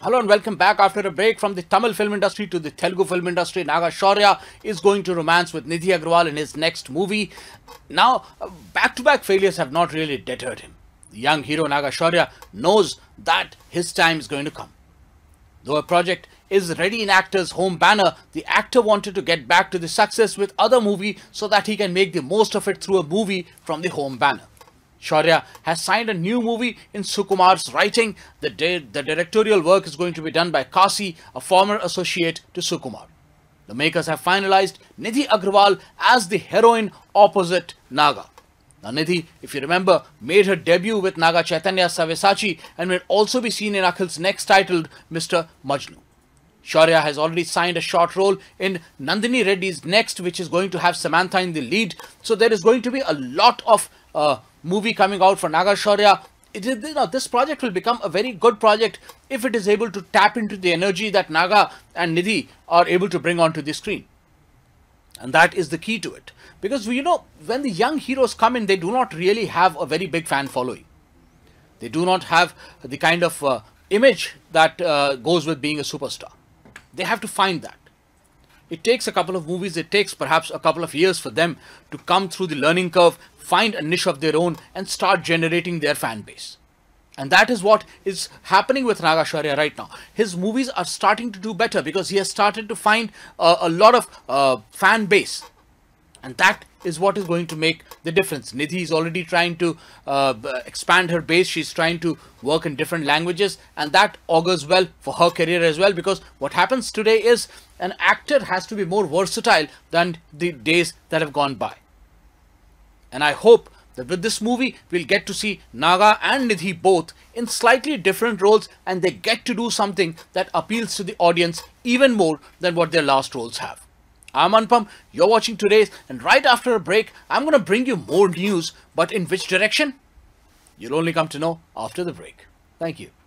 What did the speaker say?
Hello and welcome back. After a break from the Tamil film industry to the Telugu film industry, Naga Shaurya is going to romance with Nidhi Agerwal in his next movie. Now, back-to-back failures have not really deterred him. The young hero Naga Shaurya knows that his time is going to come. Though a project is ready in actor's home banner, the actor wanted to get back to the success with other movie so that he can make the most of it through a movie from the home banner. Shaurya has signed a new movie in Sukumar's writing. The directorial work is going to be done by Kasi, a former associate to Sukumar. The makers have finalized Nidhi Agerwal as the heroine opposite Naga. Now Nidhi, if you remember, made her debut with Naga Chaitanya Savesachi and will also be seen in Akhil's next titled Mr. Majnu. Shaurya has already signed a short role in Nandini Reddy's next, which is going to have Samantha in the lead. So there is going to be a lot of movie coming out for Naga Shaurya. This project will become a very good project if it is able to tap into the energy that Naga and Nidhi are able to bring onto the screen. And that is the key to it. Because, when the young heroes come in, they do not really have a very big fan following. They do not have the kind of image that goes with being a superstar. They have to find that. It takes a couple of movies, it takes perhaps a couple of years for them to come through the learning curve, find a niche of their own and start generating their fan base. And that is what is happening with Naga Shaurya right now. His movies are starting to do better because he has started to find a lot of fan base. And that is what is going to make the difference. Nidhi is already trying to expand her base. She's trying to work in different languages, and that augurs well for her career as well, because what happens today is an actor has to be more versatile than the days that have gone by. And I hope that with this movie, we'll get to see Naga and Nidhi both in slightly different roles, and they get to do something that appeals to the audience even more than what their last roles have. I'm Anupam, you're watching Today's, and right after a break, I'm going to bring you more news, but in which direction? You'll only come to know after the break. Thank you.